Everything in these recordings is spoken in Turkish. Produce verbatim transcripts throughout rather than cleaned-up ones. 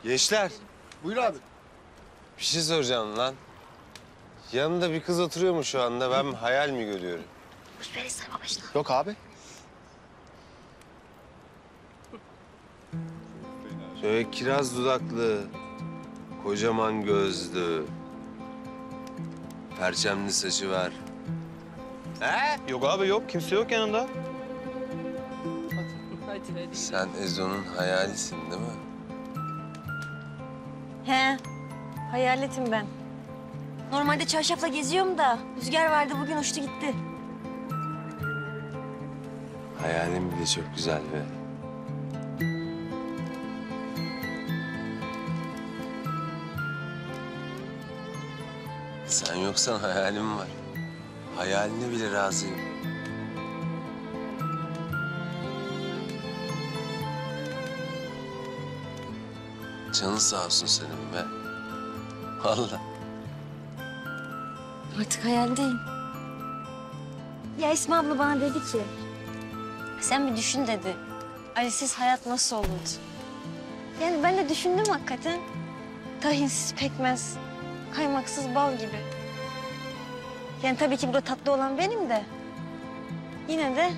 Gençler, Buyur abi. bir şey soracağım lan. Yanında bir kız oturuyor mu şu anda? Ben hayal mi görüyorum? Yok abi. Şöyle kiraz dudaklı, kocaman gözlü, perçemli saçı var. He? Yok abi yok. Kimse yok yanında. Sen Ezo'nun hayalisin değil mi? He, hayaletim ben. Normalde çarşafla geziyorum da rüzgar vardı bugün uçtu gitti. Hayalin bile çok güzel be. Sen yoksan hayalim var. Hayaline bile razıyım. Canın sağ olsun senin be. Vallahi. Artık hayaldeyim. Ya Esma abla bana dedi ki, sen bir düşün dedi. Ali'siz hayat nasıl olurdu? Yani ben de düşündüm hakikaten. Tahinsiz pekmez, kaymaksız bal gibi. Yani tabii ki burada tatlı olan benim de. Yine de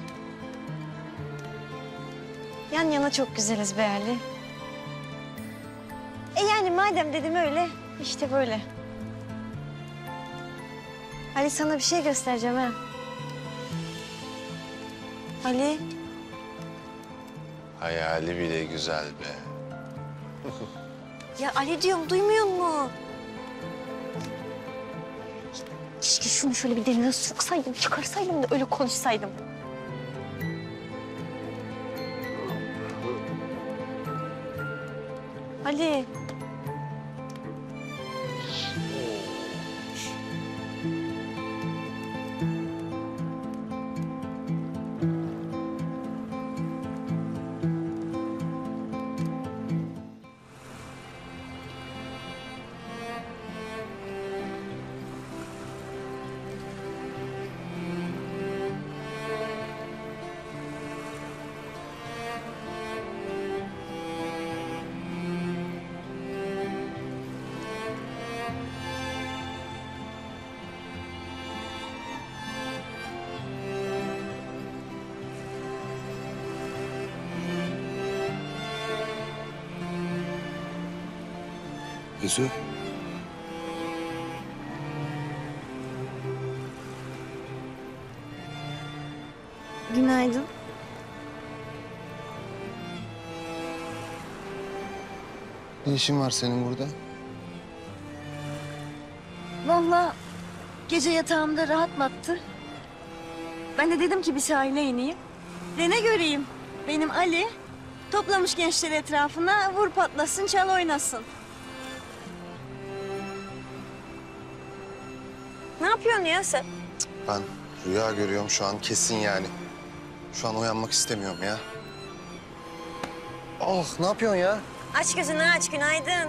yan yana çok güzeliz be Ali. E yani madem dedim öyle, işte böyle. Ali sana bir şey göstereceğim ha. Ali. Hayali bile güzel be. Ya Ali diyorum, duymuyor musun? Keşke şunu şöyle bir denize soksaydım, çıkarsaydım da öyle konuşsaydım. Ali. Ezo. Günaydın. Ne işin var senin burada? Vallahi gece yatağımda rahatlattı. Ben de dedim ki bir sahile ineyim. Ve ne göreyim? Benim Ali toplamış gençleri etrafına, vur patlasın, çal oynasın. Ne yapıyorsun ya sen? Ben rüya görüyorum şu an kesin yani. Şu an uyanmak istemiyorum ya. Ah, ne yapıyorsun ya? Aç gözünü aç, günaydın.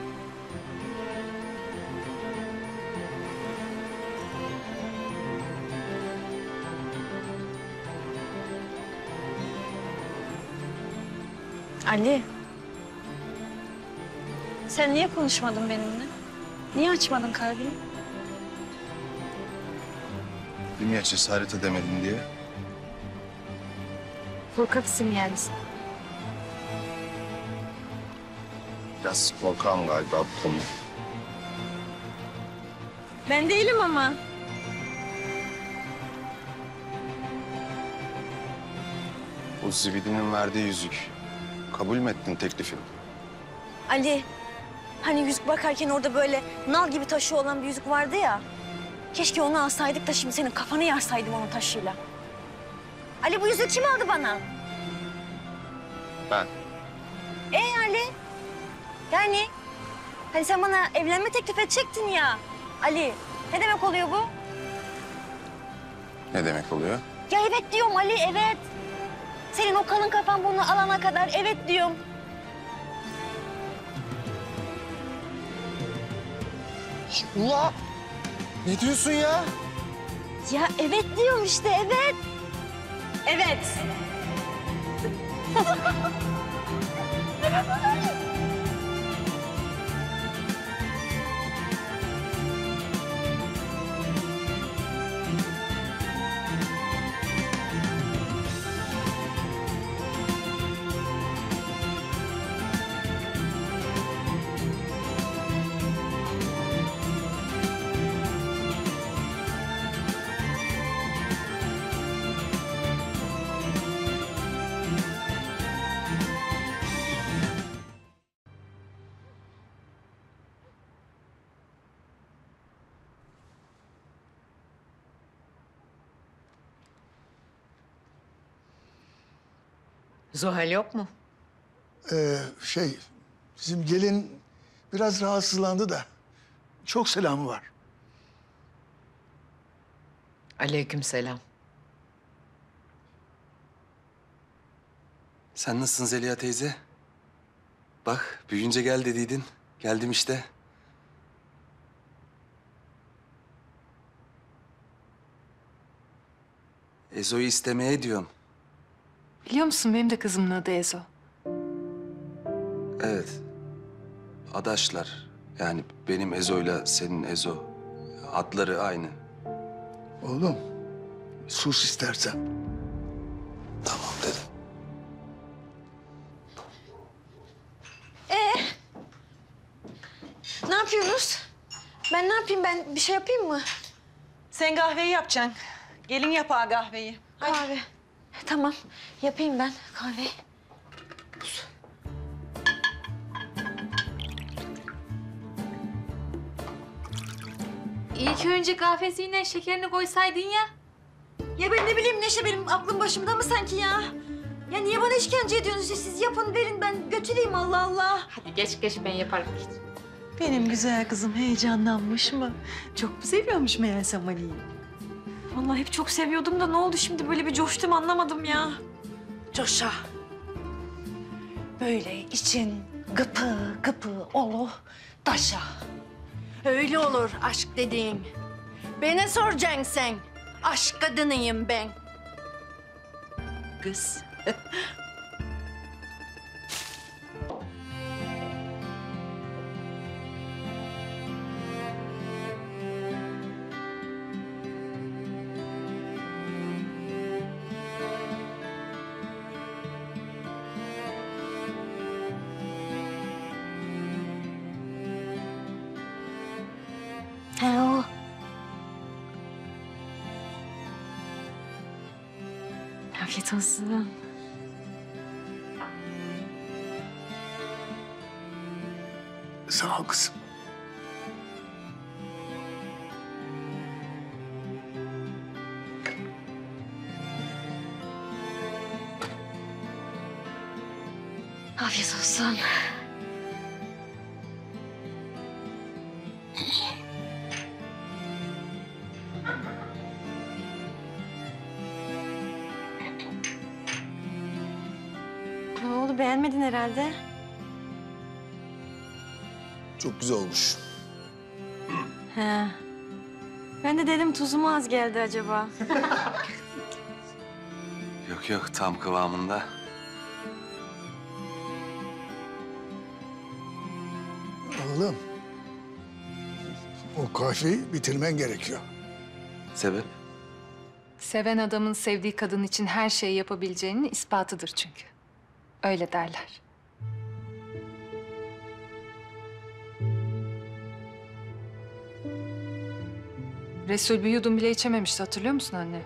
Ali. Sen niye konuşmadın benimle? Niye açmadın kalbini? Dedim ya cesaret edemedin diye. Korkaksın yani sen. Biraz korkağım galiba bu konuda. Ben değilim ama. O zibidinin verdiği yüzük. Kabul mü ettin teklifini? Ali, hani yüzük bakarken orada böyle nal gibi taşı olan bir yüzük vardı ya. Keşke onu alsaydık da şimdi senin kafanı yarsaydım onun taşıyla. Ali, bu yüzüğü kim aldı bana? Ben. Ee Ali? Yani hani sen bana evlenme teklif edecektin ya. Ali, ne demek oluyor bu? Ne demek oluyor? Ya evet diyorum Ali, evet. Senin o kalın kafan bunu alana kadar evet diyorum. Ula! Ne diyorsun ya? Ya evet diyorum işte, evet. Evet. Zuhal yok mu? Ee, şey, bizim gelin biraz rahatsızlandı da çok selamı var. Aleykümselam. Sen nasılsın Zeliha teyze? Bak büyüyünce gel dediydin. Geldim işte. Ezo'yu istemeye diyorum. Biliyor musun benim de kızımın adı Ezo. Evet. Adaşlar. Yani benim Ezo'yla senin Ezo. Adları aynı. Oğlum, sus istersen. Tamam dedim. Ne yapıyorsunuz? Ben ne yapayım? Ben bir şey yapayım mı? Sen kahveyi yapacaksın. Gelin yap ağa kahveyi. Kahve. Tamam. Yapayım ben kahve. İlk önce kahvesiyle şekerini koysaydın ya. Ya ben ne bileyim Neşe, benim aklım başımda mı sanki ya? Ya niye bana işkence ediyorsunuz? Siz yapın, verin, ben götüreyim, Allah Allah. Hadi geç geç ben yaparım. Benim güzel kızım heyecanlanmış mı? Çok mu seviyormuş meğerse Mali'yi? Vallahi hep çok seviyordum da ne oldu şimdi böyle bir coştum, anlamadım ya. Coşa. Böyle için gıpı gıpı olu taşa. Öyle olur aşk dediğin. Bana soracaksın sen. Aşk kadınıyım ben. Kız. He o. Afiyet olsun. Sağ ol kızım. Afiyet olsun. Ne oldu, beğenmedin herhalde? Çok güzel olmuş. He. Ben de dedim tuzu mu az geldi acaba? Yok yok tam kıvamında. Oğlum, o kahveyi bitirmen gerekiyor. Sebep? Seven adamın sevdiği kadın için her şeyi yapabileceğinin ispatıdır çünkü. Öyle derler. Resul bir yudum bile içememişti, hatırlıyor musun anne?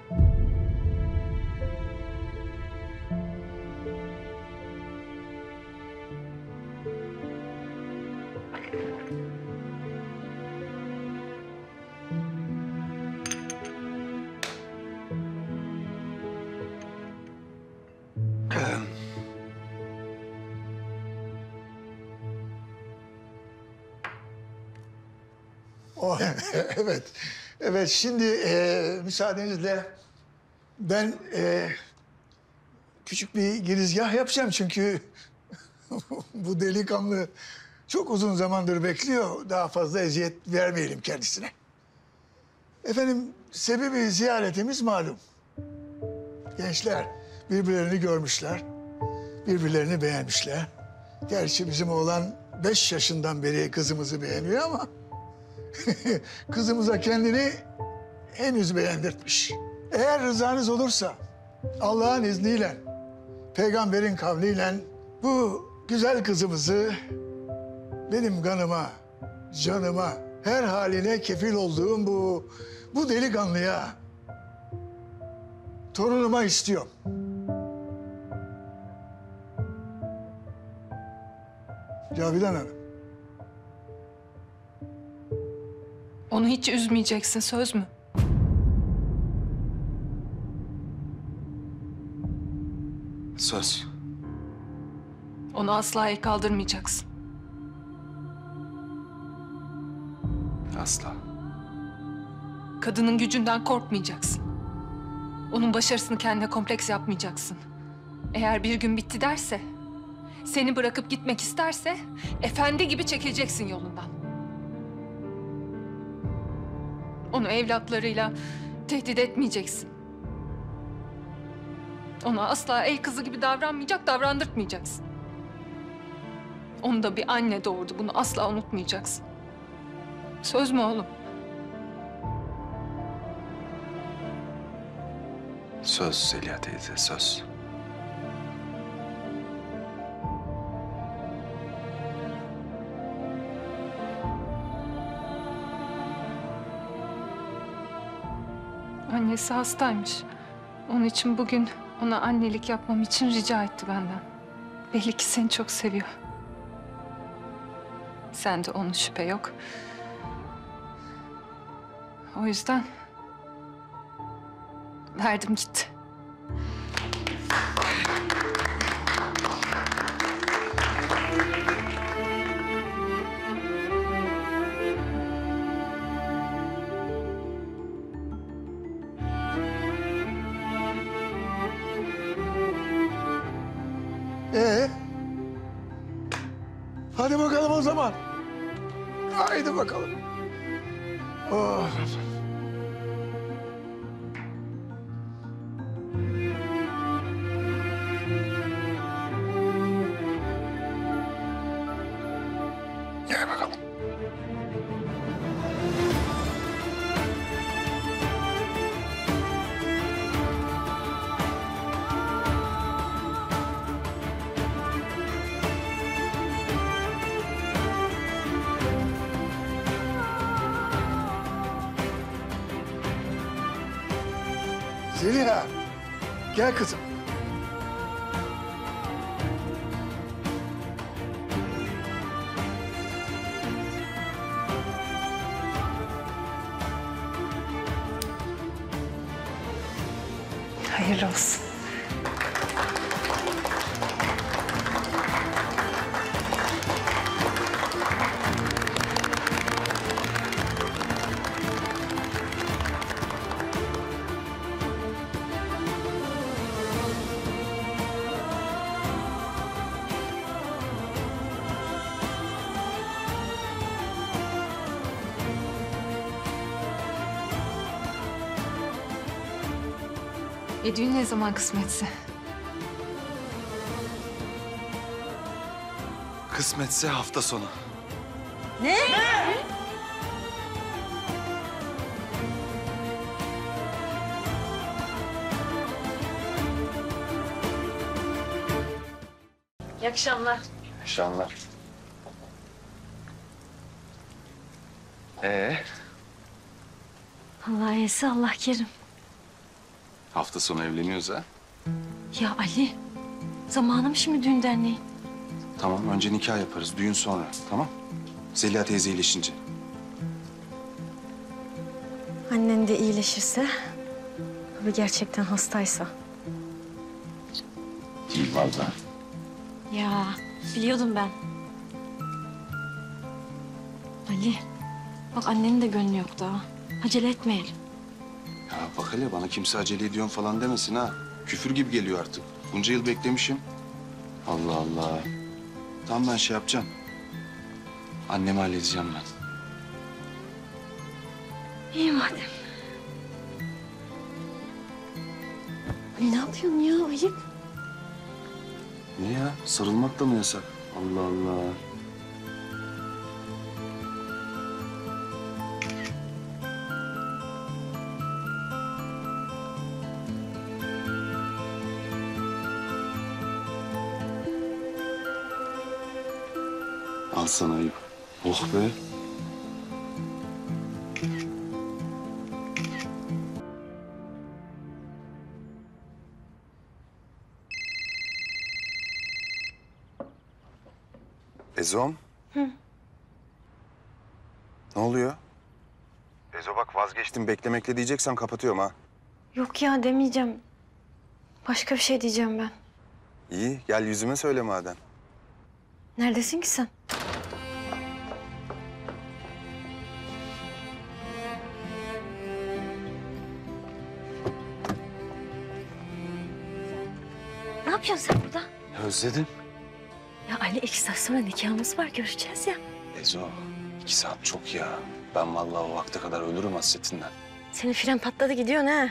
O, evet, evet. Şimdi e, müsaadenizle ben e, küçük bir girizgah yapacağım çünkü bu delikanlı çok uzun zamandır bekliyor. Daha fazla eziyet vermeyelim kendisine. Efendim, sebebi ziyaretimiz malum. Gençler birbirlerini görmüşler, birbirlerini beğenmişler. Gerçi bizim oğlan beş yaşından beri kızımızı beğeniyor ama kızımıza kendini henüz beğendirtmiş. Eğer rızanız olursa Allah'ın izniyle, peygamberin kavliyle bu güzel kızımızı benim kanıma, canıma, her haline kefil olduğum bu bu delikanlıya torunuma istiyorum. Cavidan Hanım. Onu hiç üzmeyeceksin, söz mü? Söz. Onu asla el kaldırmayacaksın. Asla. Kadının gücünden korkmayacaksın. Onun başarısını kendine kompleks yapmayacaksın. Eğer bir gün bitti derse, seni bırakıp gitmek isterse efendi gibi çekileceksin yolundan. Onu evlatlarıyla tehdit etmeyeceksin. Ona asla el kızı gibi davranmayacak, davrandırtmayacaksın. Onu da bir anne doğurdu, bunu asla unutmayacaksın. Söz mü oğlum? Söz Zeliha teyze, söz. Annesi hastaymış. Onun için bugün ona annelik yapmam için rica etti benden. Belli ki seni çok seviyor. Sen de onun şüphe yok. O yüzden verdim gitti. Ee? Hadi bakalım o zaman. Haydi bakalım. Oh. Gel bakalım. Zeliha, gel kızım. Hayırlı olsun. E düğün ne zaman kısmetse? Kısmetse hafta sonu. İyi akşamlar. İnşallah. Ee, Allah iyisi Allah kerim. hafta sonu evleniyoruz ha? Ya Ali, zamanı mı şimdi düğün derneğin? Tamam, önce nikah yaparız, düğün sonra. Tamam? Zeliha teyze iyileşince. Annen de iyileşirse ve gerçekten hastaysa. Değil vallahi. Ya biliyordum ben. Ali, bak annenin de gönlü yok daha. Acele etmeyelim. Ya bak hele bana kimse acele ediyorsun falan demesin ha. Küfür gibi geliyor artık. Bunca yıl beklemişim. Allah Allah. Tamam ben şey yapacağım. Annemi halledeceğim ben. İyi madem. Ay, ne yapıyorsun ya? Ayıp. Ne ya? Sarılmak da mı yasak? Allah Allah. Al sana ayıp. Oh be. Ezom. Hı. Ne oluyor? Ezo bak vazgeçtim beklemekle diyeceksen kapatıyorum ha. Yok ya demeyeceğim. Başka bir şey diyeceğim ben. İyi gel yüzüme söyle madem. Neredesin ki sen? Ne yapıyorsun sen burada? Özledim. Ya Ali iki saat sonra nikahımız var, görüşeceğiz ya. Ezo, iki saat çok ya. Ben vallahi o vakte kadar ölürüm hasretinden. Senin fren patladı gidiyorsun ha.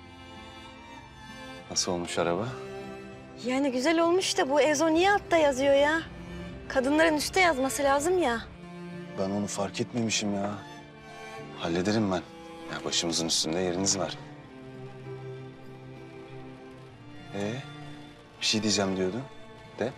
Nasıl olmuş araba? Yani güzel olmuş da bu Ezo niye altta yazıyor ya? Kadınların üstte yazması lazım ya. Ben onu fark etmemişim ya. Hallederim ben. Ya başımızın üstünde yeriniz var. Ee, bir şey diyeceğim diyordun. De.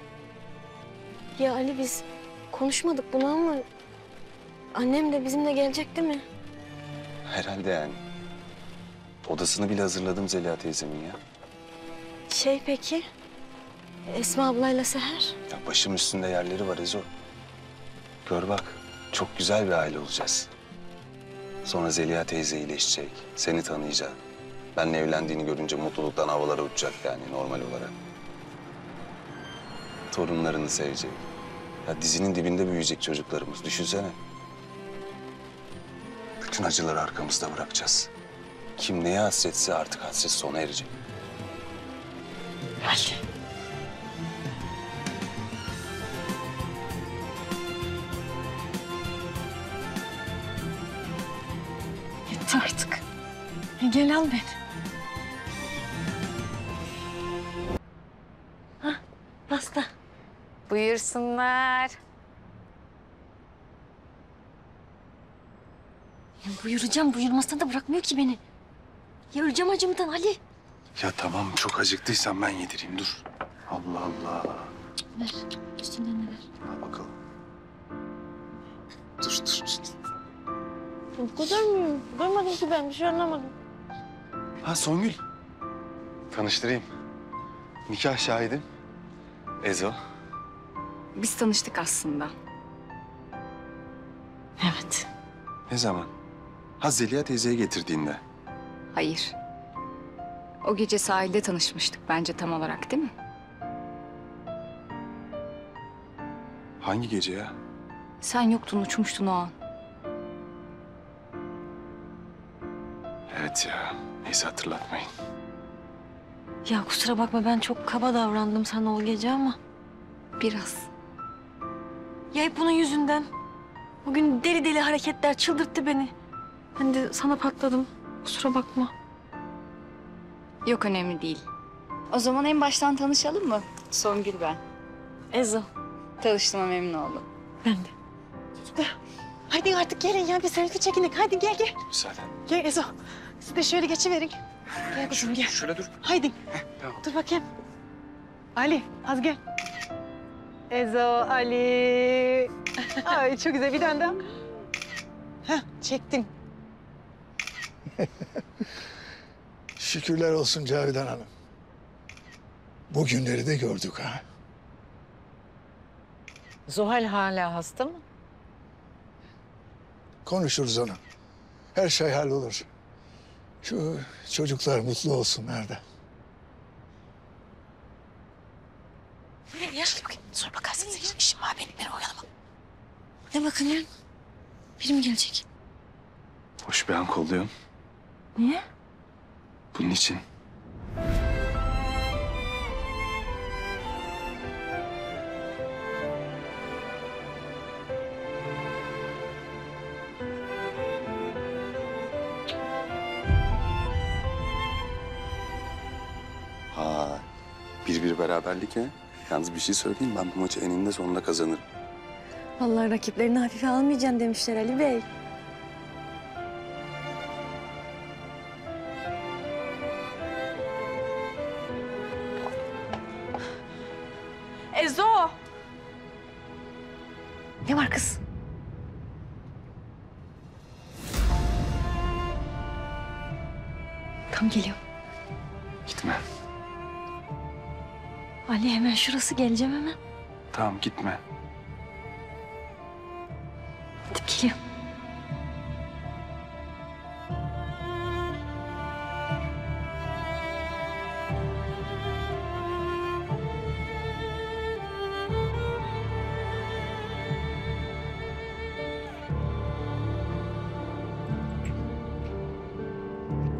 Ya Ali biz konuşmadık bunu ama... Annem de bizimle gelecek değil mi? Herhalde yani. Odasını bile hazırladım Zeliha teyzemin ya. Şey peki, Esma ablayla Seher? Ya başım üstünde yerleri var Ezo. Gör bak, çok güzel bir aile olacağız. Sonra Zeliha teyze iyileşecek, seni tanıyacak. Benle evlendiğini görünce mutluluktan havalara uçacak yani normal olarak. Torunlarını sevecek. Ya dizinin dibinde büyüyecek çocuklarımız, düşünsene. Bütün acıları arkamızda bırakacağız. Kim neye hasretse artık hasret sona erecek. Ali. Yetti artık. E gel al beni. Hah, pasta. Buyursunlar. Ya buyuracağım, buyurmasına da bırakmıyor ki beni. Ya öleceğim acımdan Ali. Ya tamam çok acıktıysan ben yedireyim dur. Allah Allah. Ver, üstünden de ver. Al bakalım. Dur dur. Bu kadar mı? Görmedim ki ben, bir şey anlamadım. Ha Songül. Tanıştırayım. Nikah şahidim. Ezo. Biz tanıştık aslında. Evet. Ne zaman? Ha Zeliha teyzeye getirdiğinde. Hayır. O gece sahilde tanışmıştık bence tam olarak değil mi? Hangi gece ya? Sen yoktun, uçmuştun o an. Evet ya. Neyse hatırlatmayın. Ya kusura bakma, ben çok kaba davrandım sana o gece ama. Biraz. Ya hep bunun yüzünden. Bugün deli deli hareketler çıldırttı beni. Ben de sana patladım. Kusura bakma. Yok önemli değil. O zaman en baştan tanışalım mı? Songül ben. Ezo. Tanıştığıma memnun oldum. Ben de. Hadi artık gelin ya bir selfie çekinik. Hadi gel gel. Müsaade. Gel Ezo. Siz de şöyle geçiverin. Gel kızım gel. Şöyle dur. Haydi. tamam. Dur bakayım. Ali az gel. Ezo, Ali. Ay çok güzel bir tane daha. Heh, çektim. Şükürler olsun Cavidan Hanım. Bugünleri de gördük ha. Zuhal hala hasta mı? Konuşuruz onu. Her şey hallolur. Şu çocuklar mutlu olsunlar da. Ya. Sor bakarsın senin işim var benim. Beni oyalama. Ne bakın ya? Biri mi gelecek? Hoş bir an kolluyorum. Niye? Bunun için. Ha, bir bir beraberlik ya. Yalnız bir şey söyleyeyim, ben bu maçı eninde sonunda kazanırım. Vallahi rakiplerini hafife almayacaksın demişler Ali Bey. Ezo. Ne var kız? Tam geliyor. Gitme. Ali hemen şurası, geleceğim hemen. Tamam gitme. Gidip geliyorum.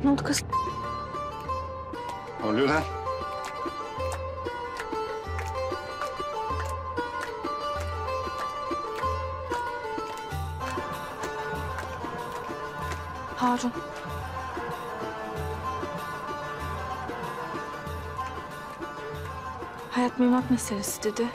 Ne oldu kız? Ne oluyor lan? Harun. Hayat mühimmat meselesi dedi.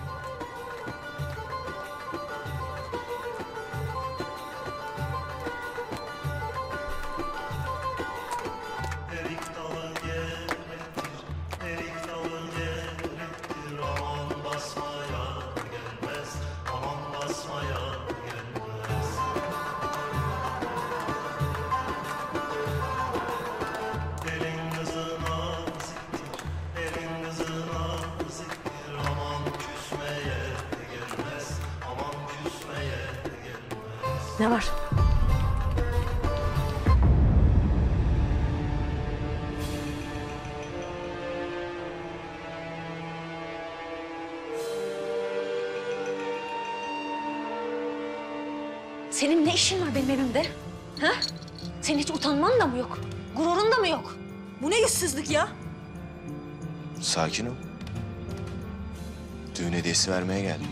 Ne var? Senin ne işin var benim evimde? Ha? Senin hiç utanman da mı yok? Gururun da mı yok? Bu ne yüzsüzlük ya? Sakin ol. Düğün hediyesi vermeye geldim.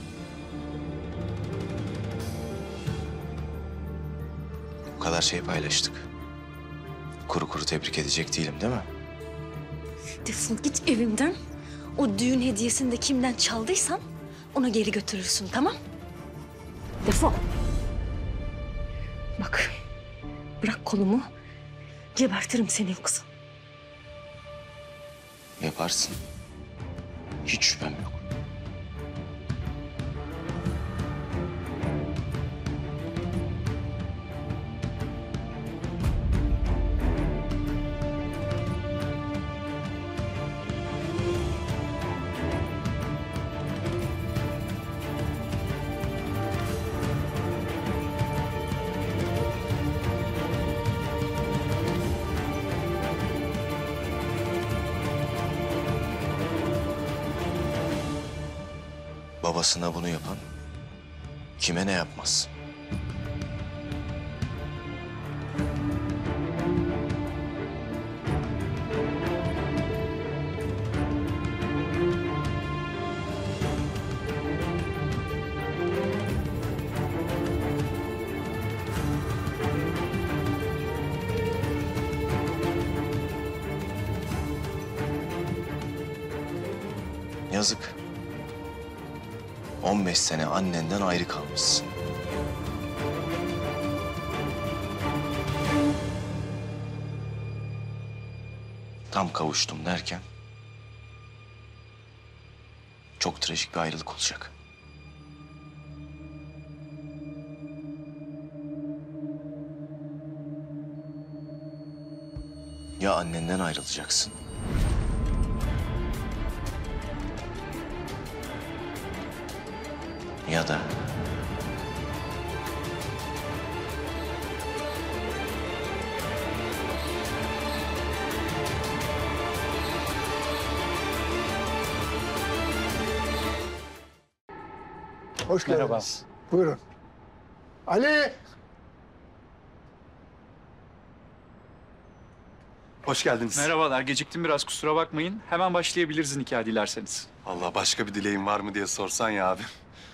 Bu kadar şey paylaştık. Kuru kuru tebrik edecek değilim değil mi? Defol git evimden. O düğün hediyesini de kimden çaldıysan onu geri götürürsün, tamam? Defol. Bak, bırak kolumu. Gebertirim seni yoksa. Yaparsın. Hiç şüphem yok. Babasına bunu yapan kime ne yapmaz? Yazık. on beş sene annenden ayrı kalmışsın. Tam kavuştum derken çok trajik bir ayrılık olacak. Ya annenden ayrılacaksın. Ya da Hoş geldiniz. Buyurun. Ali! Hoş geldiniz. Merhabalar, geciktim biraz kusura bakmayın. Hemen başlayabiliriz nikah dilerseniz. Allah başka bir dileğin var mı diye sorsan ya abi.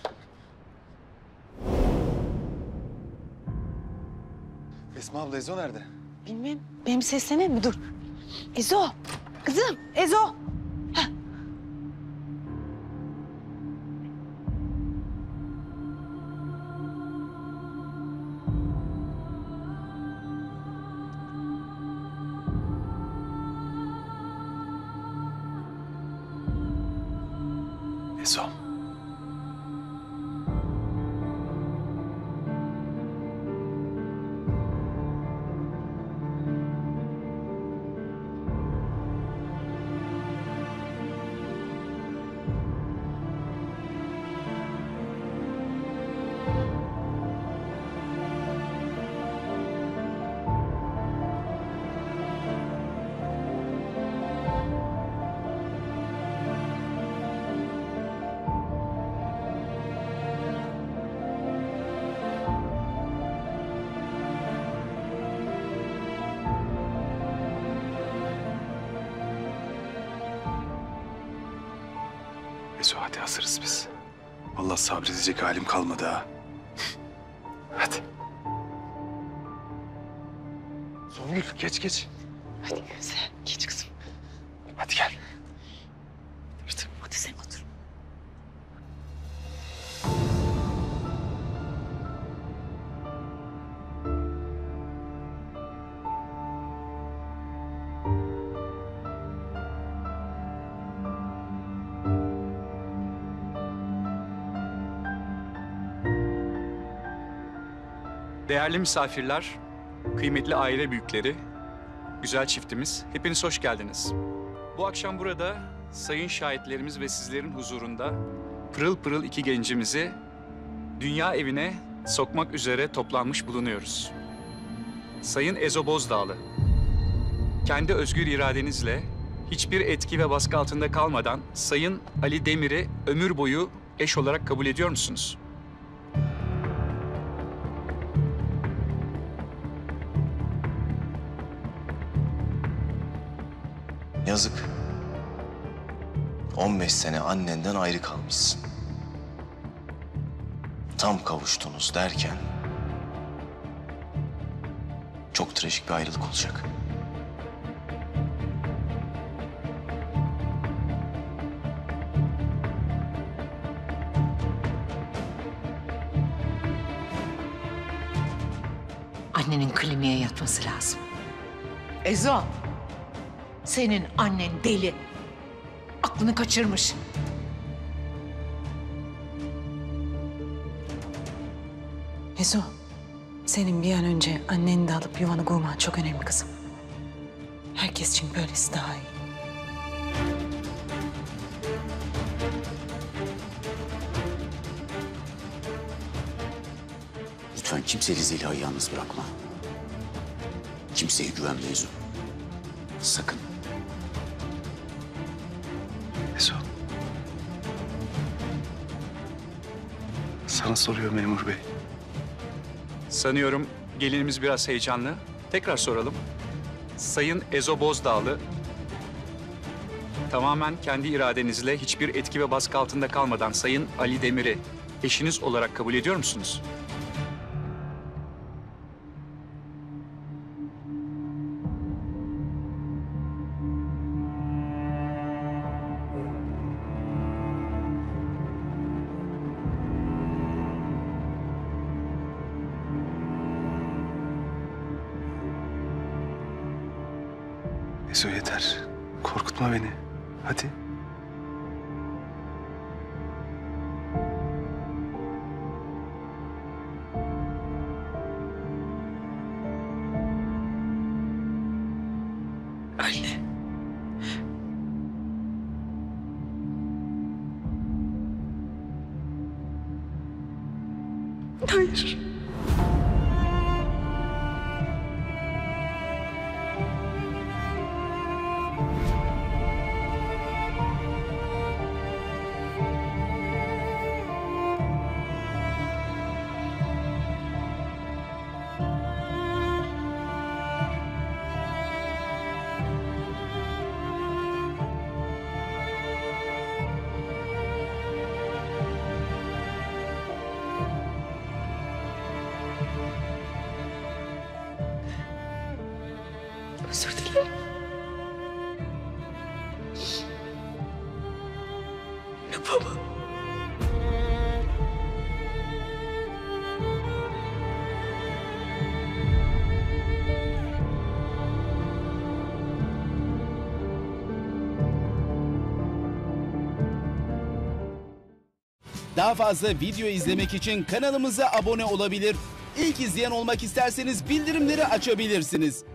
Esma abla Ezo nerede? Bilmem. Benim sesleneyim mi? Dur. Ezo. Kızım. Ezo. Heh. Ezo. Ezo hadi hazırız biz. Vallahi sabredecek halim kalmadı ha. Hadi. Songül geç geç. Hadi güzel. Geç kızım. Hadi gel. Hadi sen otur. Değerli misafirler, kıymetli aile büyükleri, güzel çiftimiz, hepiniz hoş geldiniz. Bu akşam burada sayın şahitlerimiz ve sizlerin huzurunda pırıl pırıl iki gencimizi dünya evine sokmak üzere toplanmış bulunuyoruz. Sayın Ezo Bozdağlı, kendi özgür iradenizle hiçbir etki ve baskı altında kalmadan Sayın Ali Demir'i ömür boyu eş olarak kabul ediyor musunuz? Yazık. on beş sene annenden ayrı kalmışsın. Tam kavuştunuz derken çok trajik bir ayrılık olacak. Annenin kliniğe yatması lazım. Ezo, senin annen deli. Aklını kaçırmış. Ezo, senin bir an önce anneni de alıp yuvanı kurman çok önemli kızım. Herkes için böylesi daha iyi. Lütfen kimseyi Zeliha'yı yalnız bırakma. Kimseye güvenme Ezo. Sakın. Ezo. Sana soruyor memur bey. Sanıyorum gelinimiz biraz heyecanlı. Tekrar soralım. Sayın Ezo Bozdağlı, tamamen kendi iradenizle hiçbir etki ve baskı altında kalmadan Sayın Ali Demir'i eşiniz olarak kabul ediyor musunuz? Ezo yeter. Korkutma beni. Hadi. Anne. Hayır. Özür dilerim. Yapamam. Daha fazla video izlemek için kanalımıza abone olabilir. İlk izleyen olmak isterseniz bildirimleri açabilirsiniz.